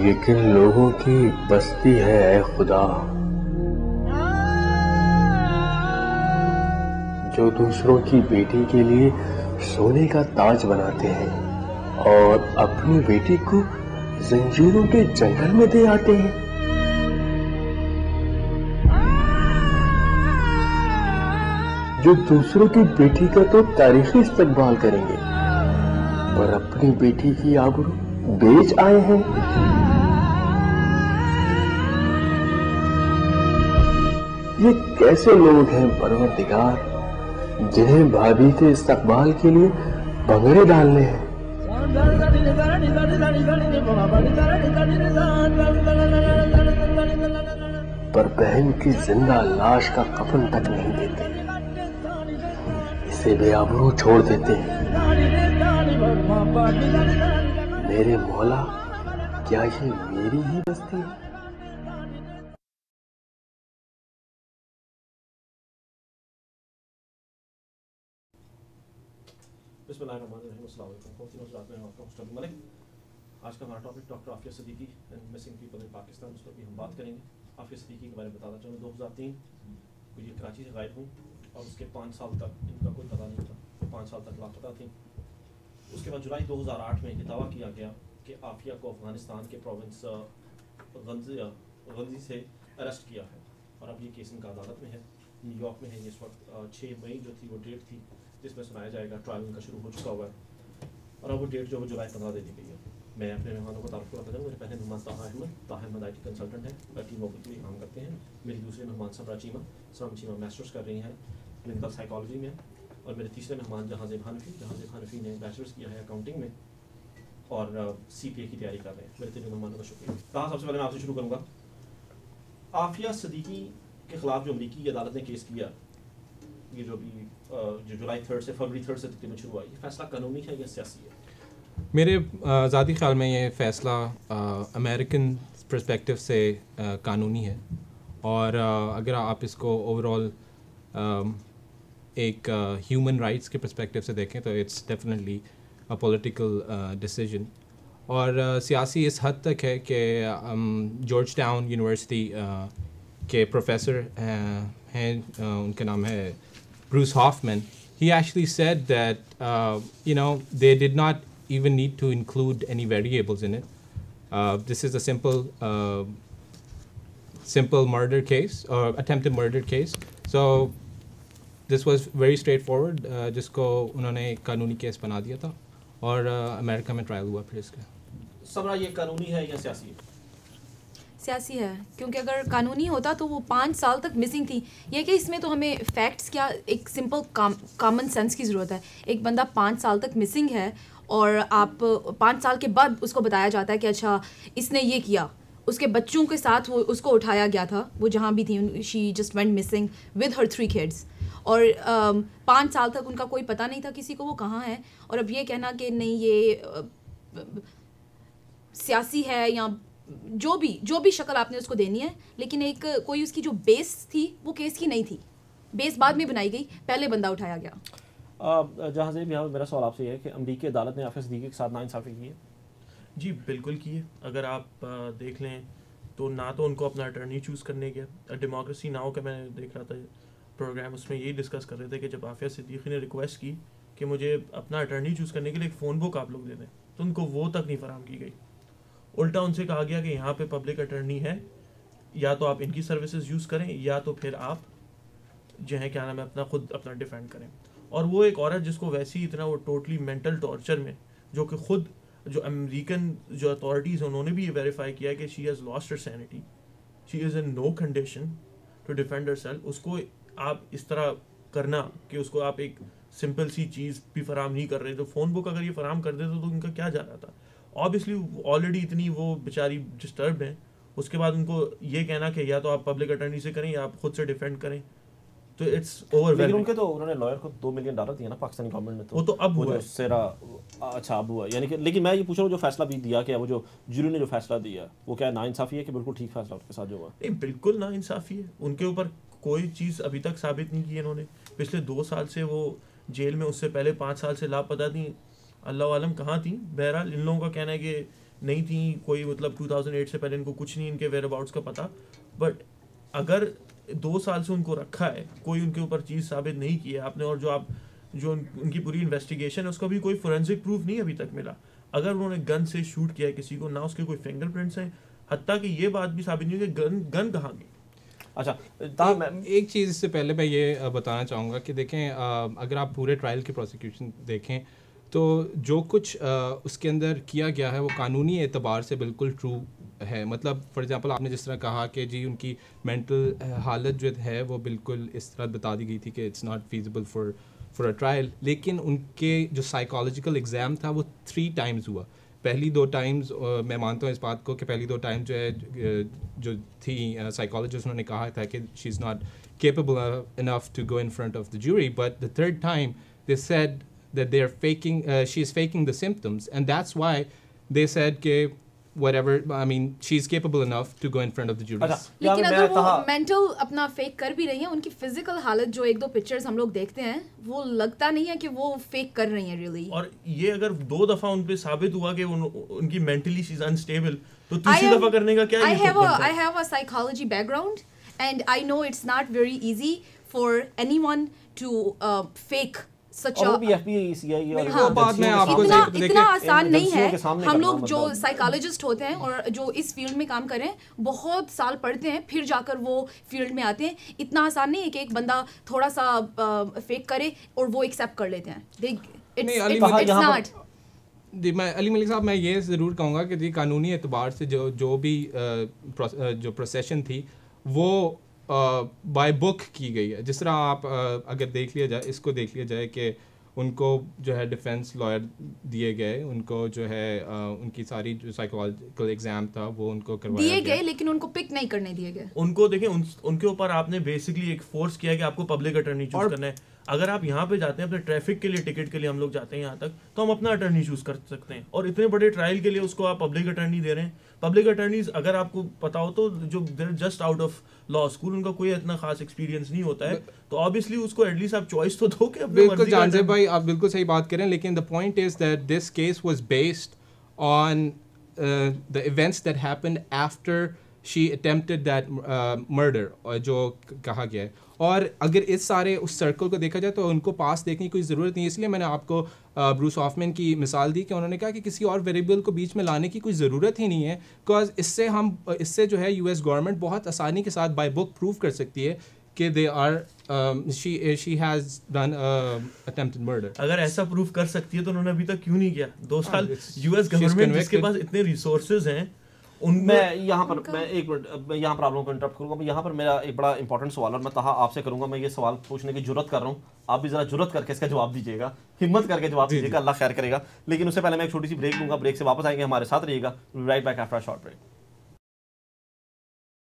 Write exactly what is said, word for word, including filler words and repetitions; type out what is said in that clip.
ये किन लोगों की बस्ती है ऐ खुदा, जो दूसरों की बेटी के लिए सोने का ताज बनाते हैं और अपनी बेटी को जंजीरों के जंगल में दे आते हैं। जो दूसरों की बेटी का तो तारीखी इस्तकबाल करेंगे पर अपनी बेटी की आबरू बेच आए हैं। ये कैसे लोग हैं परवरदिगार, जिन्हें भाभी के इस्तकबाल के लिए भंगड़े डालने हैं, पर बहन की जिंदा लाश का कफन तक नहीं देते, इसे बेआबरू छोड़ देते हैं। मेरे मौला, क्या ये मेरी ही बस्ती है? आज का हमारा topic doctor Aafia Siddiqui and missing people in Pakistan, उस पर भी हम बात करेंगे। आफिया सिद्दीकी के बारे में बताना चाहूँगा। दो हज़ार तीन को ये कराची से गायब हुई और उसके पाँच साल तक इनका कोई पता नहीं था, वो पाँच साल तक लापता थी। उसके बाद जुलाई दो हज़ार आठ में ये दावा किया गया कि आफिया को अफगानिस्तान के प्रोविंस गंजी से अरेस्ट किया है और अब ये केस इनका अदालत में है, न्यूयॉर्क में है। इस वक्त छः मई जो थी वो डेट थी जिसमें सुनाया जाएगा। ट्रायल उनका शुरू हो चुका हुआ है और अब वो डेट जो है जुलाई पंद्रह दे दी गई है। मैं अपने मेहमानों को तारुफ करता जाऊँ। मेरे पहले मेहमान Taha Ahmed Taha Ahmed I T consultant है, टीम वर्क के लिए काम करते हैं। मेरी दूसरे मेहमान सबरा चीमा सबरा चीमा मास्टर्स कर रही हैं क्लिनिकल साइकोलॉजी में। और मेरे तीसरे मेहमान जहाज़ेब हनफी जहाज़ेब हनफी ने बैचलर्स किया है अकाउंटिंग में और सी पी ए की तैयारी कर रहे हैं। मेरे तीनों मेहमानों का शुक्रिया। ताहा, सबसे पहले मैं आपसे शुरू करूँगा। आफिया सिद्दीकी के खिलाफ जो अमरीकी अदालत ने केस किया, ये जो भी जो जुलाई थर्ड से फरवरी थर्ड से तकरीबन शुरू हुआ, ये फैसला कानूनी है या सियासी है? मेरे ज़ाती ख्याल में ये फ़ैसला अमेरिकन पर्सपेक्टिव से आ, कानूनी है और आ, अगर आप इसको ओवरऑल एक ह्यूमन राइट्स के पर्सपेक्टिव से देखें तो it's definitely a political decision. और आ, सियासी इस हद तक है कि जॉर्ज टाउन यूनिवर्सिटी के प्रोफेसर हैं, उनका नाम है Bruce Hoffman. He actually said that uh, you know they did not even need to include any variables in it. Uh, this is a simple uh, simple murder case or attempted murder case. So this was very straightforward. Uh, जिसको उन्होंने कानूनी case बना दिया था और America में trial हुआ फिर इसका। सबरा, ये कानूनी है या सियासी है? सियासी है, क्योंकि अगर कानूनी होता तो वो पाँच साल तक मिसिंग थी। ये कि इसमें तो हमें फैक्ट्स क्या, एक सिंपल कॉमन सेंस की ज़रूरत है। एक बंदा पाँच साल तक मिसिंग है और आप पाँच साल के बाद उसको बताया जाता है कि अच्छा इसने ये किया, उसके बच्चों के साथ वो उसको उठाया गया था, वो जहाँ भी थी, she just went missing with her three kids और uh, पाँच साल तक उनका कोई पता नहीं था किसी को वो कहाँ है। और अब ये कहना कि नहीं ये uh, सियासी है या जो भी जो भी शक्ल आपने उसको देनी है, लेकिन एक कोई उसकी जो बेस थी वो केस की नहीं थी। बेस बाद में बनाई गई, पहले बंदा उठाया गया। जहाज़ेब, यहाँ मेरा सवाल आपसे है कि अमरीकी अदालत ने आफिया सिद्दीकी के साथ नाइंसाफ़ी की है? जी बिल्कुल की है। अगर आप देख लें तो ना तो उनको अपना अटर्नी चूज़ करने गया। डेमोक्रेसी नाउ का मैंने देख रहा था प्रोग्राम, उसमें यही डिस्कस कर रहे थे कि जब आफिया सिद्दीकी ने रिक्वेस्ट की कि मुझे अपना अटर्नी चूज़ करने के लिए एक फ़ोन बुक आप लोग दे दें, तो उनको वो तक नहीं फराहम की गई। उल्टा उनसे कहा गया कि यहाँ पे पब्लिक अटर्नी है, या तो आप इनकी सर्विसेज यूज़ करें या तो फिर आप जो है क्या नाम है अपना खुद अपना डिफेंड करें। और वो एक औरत जिसको वैसे ही इतना वो टोटली मेंटल टॉर्चर में, जो कि खुद जो अमेरिकन जो अथॉरिटीज़ हैं उन्होंने भी ये वेरीफाई किया कि she has lost her sanity, she is in no condition to defend herself. उसको आप इस तरह करना कि उसको आप एक सिंपल सी चीज़ भी फराम नहीं कर रहे, तो फ़ोन बुक अगर ये फराम कर देते तो उनका क्या जा रहा था? ऑब्वियसली ऑलरेडी इतनी वो बेचारी डिस्टर्ब्ड हैं, उसके बाद उनको ये कहना कि या तो आप पब्लिक अटर्नी से करें या आप खुद से डिफेंड करें, तो इट्स ओवरवेलमिंग। लेकिन उनके तो उन्होंने लॉयर को दो मिलियन डॉलर दिया ना पाकिस्तानी गवर्नमेंट ने, तो वो तो अब हुआ सेरा अच्छा अब हुआ यानी कि। लेकिन मैं ये पूछ रहा हूँ जो फैसला भी दिया क्या, वो जो जूरी ने जो फैसला दिया वो क्या नाइंसाफ़ी है कि बिल्कुल ठीक फैसला उनके साथ जो हुआ? नहीं, बिल्कुल नाइंसाफ़ी है। उनके ऊपर कोई चीज़ अभी तक साबित नहीं की इन्होंने। पिछले दो साल से वो जेल में, उससे पहले पाँच साल से लापता थी, अल्लाह आलम कहाँ थी। बहरहाल इन लोगों का कहना है कि नहीं थी, कोई मतलब टू थाउजेंड एट से पहले इनको कुछ नहीं इनके वेयर अबाउट्स का पता, बट अगर दो साल से उनको रखा है, कोई उनके ऊपर चीज़ साबित नहीं की है आपने, और जो आप जो उन, उनकी पूरी इन्वेस्टिगेशन है उसका भी कोई फोरेंसिक प्रूफ नहीं अभी तक मिला। अगर उन्होंने गन से शूट किया है किसी को, ना उसके कोई फिंगरप्रिंट्स हैं, हत्ता कि ये बात भी साबित नहीं हुई कि गन गन कहाँ गई। अच्छा एक, एक चीज़ इससे पहले मैं ये बताना चाहूँगा कि देखें, अगर आप पूरे ट्रायल की प्रोसिक्यूशन देखें तो जो कुछ उसके अंदर किया गया है वो कानूनी एतबार से बिल्कुल ट्रू है। मतलब फॉर एग्जांपल आपने जिस तरह कहा कि जी उनकी मेंटल हालत जो है वो बिल्कुल इस तरह बता दी गई थी कि it's not feasible for for a trial, लेकिन उनके जो साइकोलॉजिकल एग्ज़ाम था वो थ्री टाइम्स हुआ। पहली दो टाइम्स मैं मानता हूँ इस बात को कि पहली दो टाइम जो है जो थी साइकोलॉजिस्ट उन्होंने कहा था कि she is not capable enough to go in front of the jury, but the third time they said that they are faking, uh, she is faking the symptoms, and that's why they said कि whatever, I mean she's capable enough to go in front of the jury. लेकिन अगर वो mental अपना fake कर भी रही है, उनकी फिजिकल हालत जो एक दो पिक्चर्स हम लोग देखते हैं वो लगता नहीं है कि वो फेक कर रही है रियली। और ये अगर दो दफा उन पे साबित हुआ कि उन, उनकी मेंटली शी इज अनस्टेबल, तो तीसरी दफा करने का क्या? I have a I have a psychology background and I know it's not very easy for anyone to uh, fake सच इतना इतना आसान नहीं है। हम लोग जो साइकोलॉजिस्ट होते हैं और जो इस फील्ड में काम कर रहे हैं बहुत साल पढ़ते हैं फिर जाकर वो फील्ड में आते हैं। इतना आसान नहीं है कि एक बंदा थोड़ा सा फेक करे और वो एक्सेप्ट कर लेते हैं। मैं अली मलिक साहब मैं ये ज़रूर कहूँगा कि जी कानूनी एतबार से जो जो भी जो प्रोसेशन थी वो बाय uh, बुक की गई है। जिस तरह आप uh, अगर देख लिया जाए, इसको देख लिया जाए कि उनको जो है डिफेंस लॉयर दिए गए, उनको जो है uh, उनकी सारी जो साइकोलॉजिकल एग्जाम था वो उनको करवाया दिए गए, लेकिन उनको पिक नहीं करने दिए गए। उनको देखें उन, उनके ऊपर आपने बेसिकली एक फोर्स किया कि आपको पब्लिक अटर्नी चूज करना है। अगर आप यहाँ पे जाते हैं अपने ट्रैफिक के लिए टिकट के लिए, हम लोग जाते हैं यहाँ तक, तो हम अपना अटर्नी चूज कर सकते हैं, और इतने बड़े ट्रायल के लिए उसको आप पब्लिक अटर्नी दे रहे हैं। पब्लिक अटर्नीज अगर आपको पता हो तो जो just out of law school, उनका कोई इतना खास एक्सपीरियंस नहीं होता है, तो ऑब्वियसली उसको एटलीस्ट आप चॉइस तो दो कि बिल्कुल जानजेब भाई आप बिल्कुल सही बात करें, लेकिन the point is that this case was based on the events that happened after she attempted that murder, और जो कहा गया है। और अगर इस सारे उस सर्कल को देखा जाए तो उनको पास देखने की कोई ज़रूरत नहीं। इसलिए मैंने आपको ब्रूस हॉफमैन की मिसाल दी कि उन्होंने कहा कि किसी और वेरिएबल को बीच में लाने की कोई ज़रूरत ही नहीं है, बिकॉज इससे हम इससे जो है यूएस गवर्नमेंट बहुत आसानी के साथ बाय बुक प्रूव कर सकती है कि they are she she has done attempted murder. अगर ऐसा प्रूव कर सकती है तो उन्होंने अभी तक क्यों नहीं किया? दो साल यूएस गवर्नमेंट जिसके पास इतने रिसोर्सेज हैं। मैं यहाँ पर मैं एक मिनट यहाँ पर आप लोगों को इंटरप्ट करूँगा। यहाँ पर मेरा एक बड़ा इंपॉर्टेंट सवाल और मैं तहा आपसे करूँगा। मैं ये सवाल पूछने की जुर्रत कर रहा हूँ, आप भी जरा जुर्रत करके इसका जवाब दीजिएगा, हिम्मत करके जवाब दीजिएगा, अल्लाह खैर करेगा। लेकिन उससे पहले मैं एक छोटी सी ब्रेक लूँगा, ब्रेक से वापस आएंगे, हमारे साथ रहिएगा। Right back after a short break.